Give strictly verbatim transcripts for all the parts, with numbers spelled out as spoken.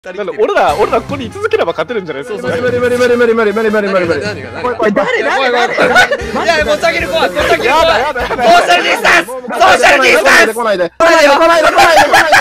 なんで俺ら俺らここに居続ければ勝てるんじゃないですか。 無理無理無理無理無理無理無理無理無理無理。 これ誰誰誰？ いや持ち上げる怖い。持ち上げる怖い。 やだやだやだ。 ソーシャルディスタンス。ソーシャルディスタンス。 来ないで来ないで来ないで来ないで来ないで。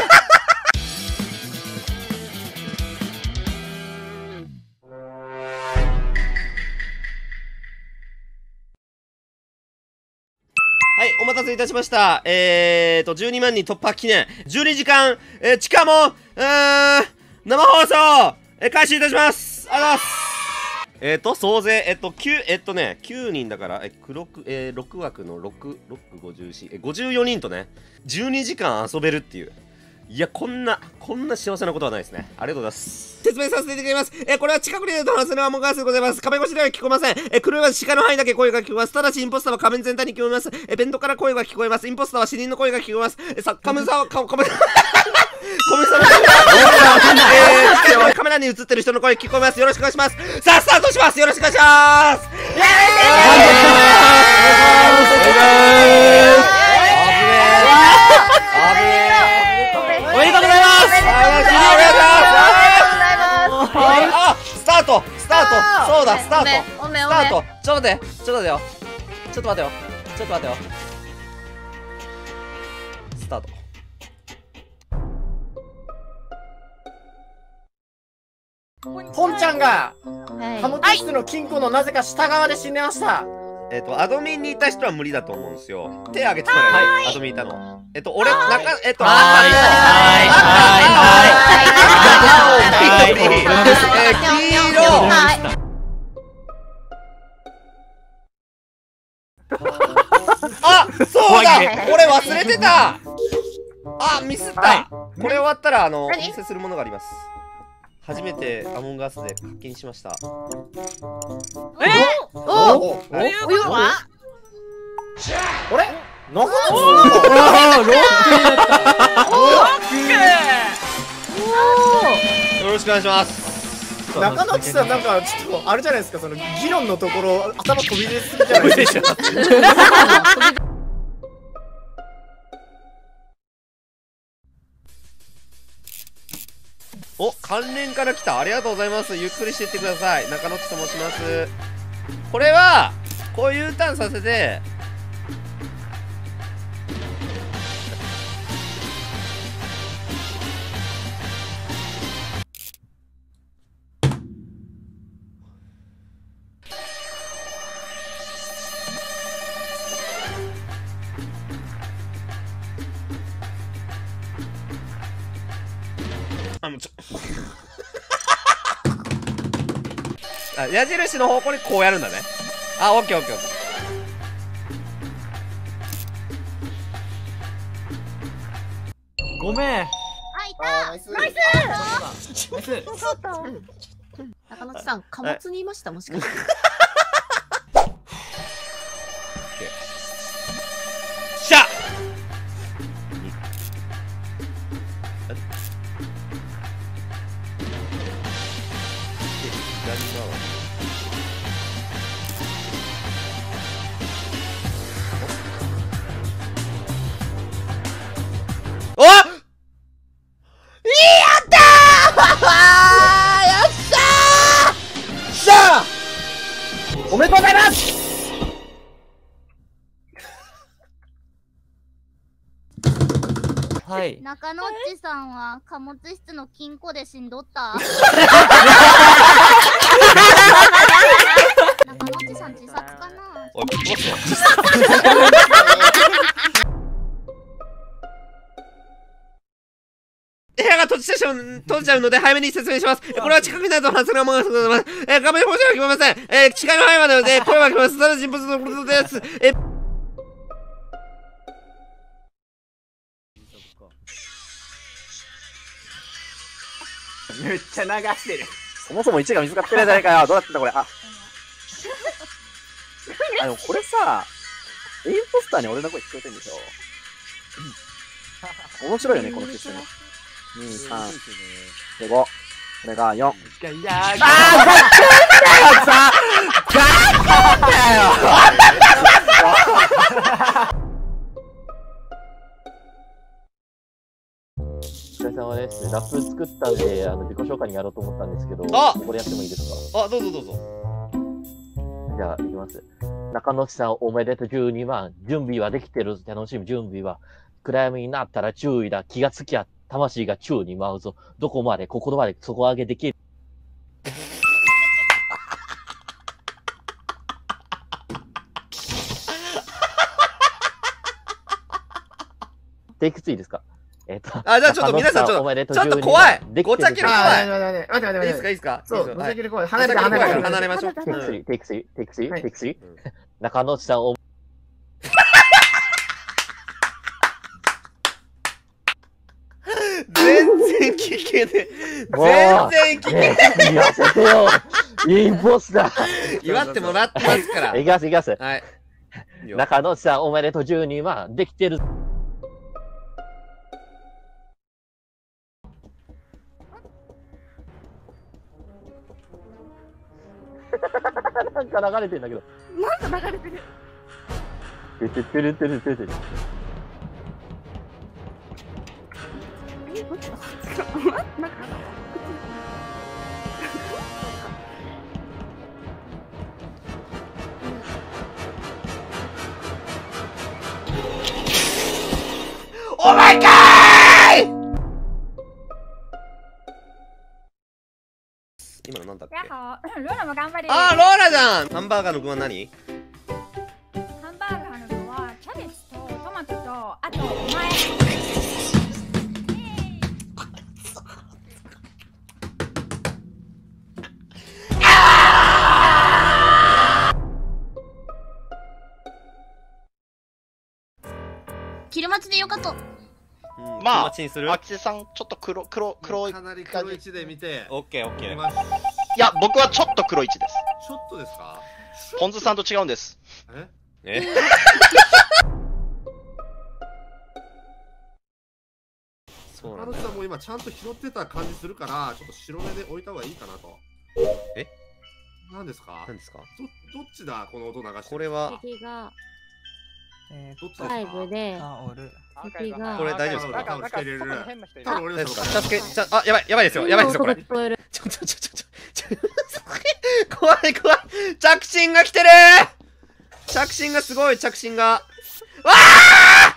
はい、お待たせいたしました。えーと、じゅうにまんにん突破記念、じゅうにじかん、えー、しかも、うーん、生放送、えー、開始いたします。ありがとうございます。えーと、総勢、えっと、きゅう、えっとね、きゅうにんだから、え、ろく、えー、ろくわくのろく、ろく、ごじゅうよん、え、ごじゅうよにんとね、じゅうにじかん遊べるっていう。いや、こんな、こんな幸せなことはないですね。ありがとうございます。説明させていただきます。えー、これは近くにいると話せるアモンガースでございます。壁越しでは聞こえません。えー、車は鹿の範囲だけ声が聞こえます。ただし、インポスターは画面全体に聞こえます。えー、ベントから声が聞こえます。インポスターは死人の声が聞こえます。えー、さ、カムサは、カム、カム、コメさんの声が、えー、カメラに映ってる人の声聞こえます。よろしくお願いします。さあ、スタートします。よろしくお願いします。イエーイ。おめでとうございます。あ、スタート、スタート、そうだ、スタート、スタート。ちょっと待って、ちょっと待ってよ。ちょっと待ってよ。ちょっと待ってよ。スタート。 ポンちゃんが貨物室の金庫のなぜか下側で死んでました。 えっと、アドミンにいた人は無理だと思うんですよ。手挙げてくれ。はい、アドミンいたの。えっと、俺、中、えっと、はい、はい、はい、はい、はい、黄色。あ、そうだ、俺忘れてた。あ、ミスった。これ終わったら、あの、お見せするものがあります。初めてアモンガースで課金しました。 えおおおいうことはあれ中野おおロックになったオッケーよろしくお願いします。 中野さんなんかちょっとあれじゃないですか、その議論のところ頭飛び出すぎじゃないですか。 お、関連から来た。ありがとうございます。ゆっくりしていってください。中野地と申します。これはこういう U ターンさせてあ、もうちょあ、矢印の方向にこうやるんだね。あ、オッケーオッケーオッケー。ごめん。 あ、いた。ナイス。ナイス。 ナイス。 中野さん、貨物にいました、もしかして。 しゃ。おっ、やったーよっしゃーしゃーおめでとうございます。 はい。 中野っちさんは貨物室の金庫で死んどった。中野っちさん自殺かな。 おい、ボスよ。部屋が閉じてしまう、閉じちゃうので早めに説明します。これは近くになると話せるものがございます。えー、画面表示は聞こえません。えー、視界の範囲までで声は聞こえます。ただ人物のことです。えーめっちゃ流してる。そもそもいちが見つかってるじゃないかよ。どうなってんだこれ。あ、あ、でもこれさ、インポスターに俺の声聞こえてんでしょ。面白いよね、このシステム。に、さん、で、ご。これがよん。 いやー、 あー、さガッだよ。お疲れ様様です。ラップ作ったんで、あの自己紹介にやろうと思ったんですけど、 あここでやってもいいですか？ あ、どうぞどうぞ。 じゃあ、いきます。中野さん、おめでとうじゅうにまん。準備はできてる。楽しみ、準備は。暗闇になったら注意だ。気がつきゃ、魂が宙に舞うぞ。どこまで、心まで底上げできる。テイクツーいいですか？えっと。 あ、じゃあちょっと皆さん、ちょっと、ちょっと怖い。ごちゃける怖い。 待って待って待って待って。 いいですかいいですか？ そう、ごちゃける怖い。 離れて離れて離れましょう。 テイクスリー、テイクスリー、テイクスリー、テイクスリー。中野さん、お全然聞けねえ。全然聞けねえ。言わせてよ。インポスター。 祝ってもらってますから。 いきます、いきます。 はい。 中野さん、おめでとうじゅうにまん。できてる。なんか流れてんだけど。 なんか流れてる。 てててるてるてる。 え、どっちだ？なんか。 お前かーい！今のなんだっけ？ やっほー、ローラも頑張れ。 あー、ローラじゃん。ハンバーガーの具は何？ ハンバーガーの具はキャベツとトマトとあとお前。 キルマチでよかった。 まあ、 気持ちにする？ アキセさん、ちょっと黒、黒、黒い。 かなり黒い位置で見て。 オッケーオッケー。 いや、僕はちょっと黒い位置です。 ちょっとですか？ ポンズさんと違うんです。 え？ え？そうなんだ。 彼女さんも今ちゃんと拾ってた感じするから、ちょっと白目で置いた方がいいかなと。 え？ 何ですか？ 何ですか？ ど、どっちだこの音流して。 これは。 敵がどっちですか？ ライブで敵がこれ大丈夫ですか？ 多分してる。多分俺大丈夫のですか？助け、ちゃ、あ、やばい、やばいですよ、やばいですよ、これ。ちょ、ちょ、ちょ、ちょ、ちょ、怖い、怖い。着信が来てるー！着信がすごい、着信が。わあ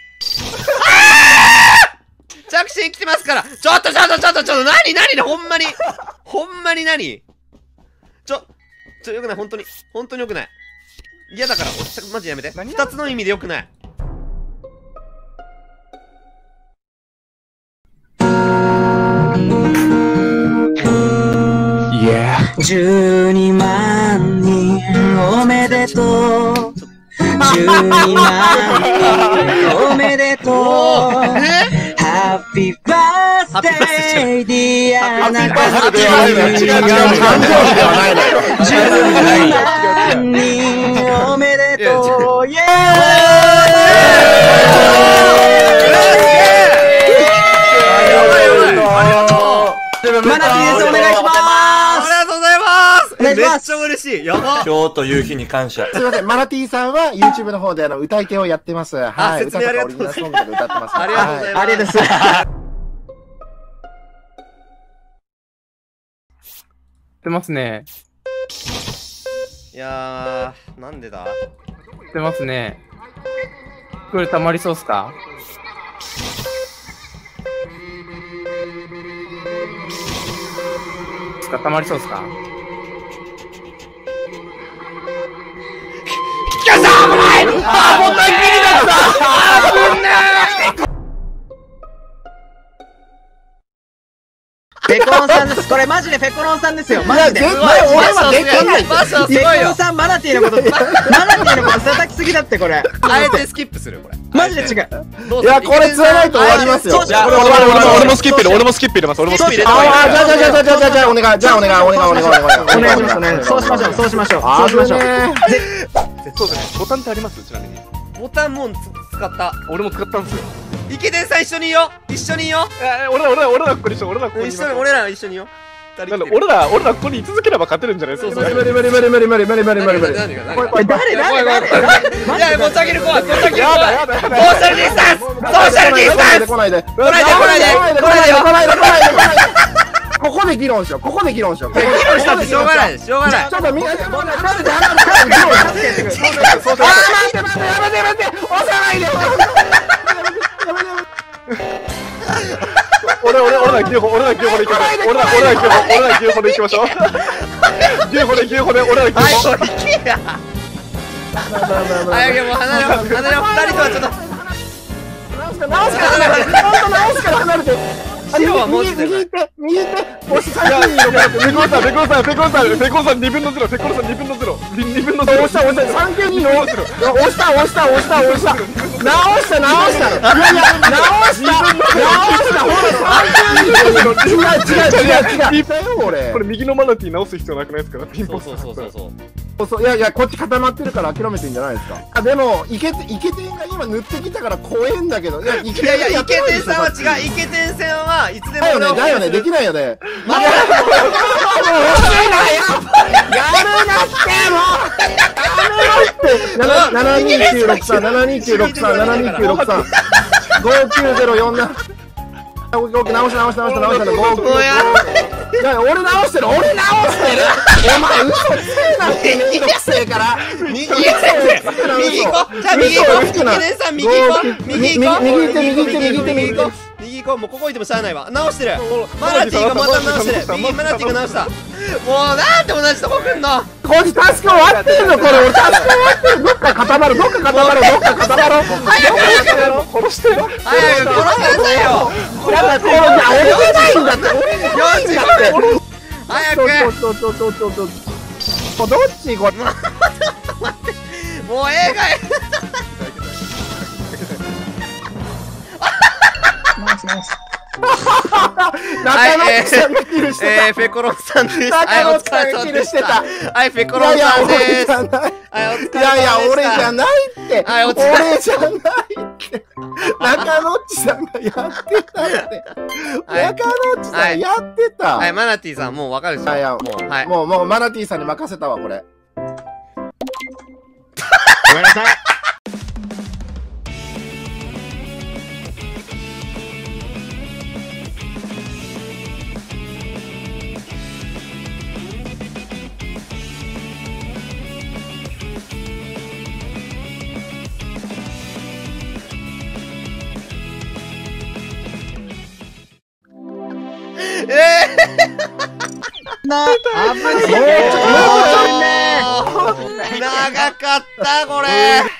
着信来てますから。ちょっと、ちょっと、ちょっと、ちょっと、なになにほんまに。ほんまになにちょ、ちょ、よくない、ほんとに。ほんとによくない。嫌だから、おマジやめて。二つの意味でよくない。 じゅうにまんにんおめでとう。じゅうにまんにんおめでとう。ハッピーバースデーディアナタスティー。じゅうにまんにんおめでとう。イェーイ！マナティです、お願いします。 ありがとうございます。 お願いします。 めっちゃ嬉しい。やば。 今日という日に感謝。 すいません、マナティさんは YouTube の方であの歌い手をやってます。はい。 説明ありがとうございます。 歌とかオリジナルソングとか歌ってます。 ありがとうございます。 ありがとうございます。 出ますね。 いやー、なんでだ出ますね。これたまりそうっすか？たまりそうっすか？ キャサー危ない！あー、ボタン切りだった！あー、危ねー！ フェコロンさんです。これマジでフェコロンさんですよ。マジで。 いや絶対俺はできない。 マジですごいよ。 フェコロンさんマナティーのこと、マナティーのこと叩きすぎだってこれ。 あえてスキップするこれ。 マジで違う。 どういや、これ釣らないと終わりますよ。 いやこれ俺も俺もスキップ入れ俺もスキップ入れます俺もスキップ入れた方がいい。 ああ、じゃあじゃあじゃあじゃあじゃあじゃあお願い、じゃあお願い、お願い、お願い、お願い。 お願いします、お願いします。そうしましょう、そうしましょう。そうしましょう。 そうですね。ボタンってありますちなみに。 ボタンもう使った。 俺も使ったんですよ。 イケデンさん一緒にいよう。一緒にいよう。 え、俺ら俺ら俺らここにしよう。俺らここにいます。 一緒に俺ら一緒にいよう。 なんだ俺ら、俺らここに居続ければ勝てるんじゃないですか。 無理無理無理無理無理無理無理無理無理無理。 これ誰誰誰？いや持ち上げる怖い持ち上げる怖い。ソーシャルディスタンス。ソーシャルディスタンス。 来ないで来来ないで来ないで来ないで来ないで来ないで来ないで。ここで議論しよう。ここで議論しよう。 議論したってしょうがないしょうがない。 ちょっとみんな離れて離れて離れて。そうそうそう。あ待って待ってやめてやめて。押さないで。 俺俺俺ら牛歩俺ら牛歩で行きましょう。俺ら俺ら牛歩俺ら牛歩で行きましょう。牛歩で牛歩で俺ら牛歩。 はいもう行けや。はいもう離れよう離れよう二人とはちょっと。 直すから直すから離れて。直すから離れて。 白はもうちょっと右手右手押しさんにんのペコさんペコさんペコさんペコさんにぶんのゼロペコさんにぶんのゼロにぶんのゼロ押した押した三級に押した押した押した押した押した直した直したいやいや直した直したほら三級に違う違う違う違う違う俺これ右のマナティー直す必要なくないですか。ピンポンそうそうそうそうそうそういやいやこっち固まってるから諦めてんじゃないですか。あでもイケイケテンが今塗ってきたから怖えんだけどいやイいやいやイケテンさんは違うイケテン戦はいつでもだよねだよねできないよね。 まだやるなってもうななにきゅうろくさんななにきゅうろくさんななにきゅうろくさんごきゅうゼロよんなな直し直し直し直し直したごきゅういや俺直してる俺直してるお前嘘つけなってめんどくせえから右行こう右行こうじゃあ右行こうイケテンさん右行こう右行こう右行って右行って右行って右行って右行こうもうここいてもしゃあないわ直してるマナティーがまた直してる右マナティーが直したもうなんで同じとこ来んのこっちタスク終わってるのこれ俺タスク終わってるどっか固まるどっか固まるどっか固まる早く殺してよ早く殺しなさいよだからこれじゃ俺じゃないんだって俺じゃないんだって早くちょちょちょちょちょちょどっちこれもう映画中野さんがキルしてた。 えー、ペコロンさんです。 中野さんがキルしてた。 はい、ペコロンさんです。はい、お疲れ様でした。 いやいや、俺じゃないって。 はい、お疲れ。 俺じゃないって。中野っちさんがやってたって。中野っちさんやってた。 はい、マナティさんもうわかるでしょ。 いやいや、 もう、はい。 もう、もう、マナティさんに任せたわ、これ。 ごめんなさい。 ええな、あんまり長かったこれ。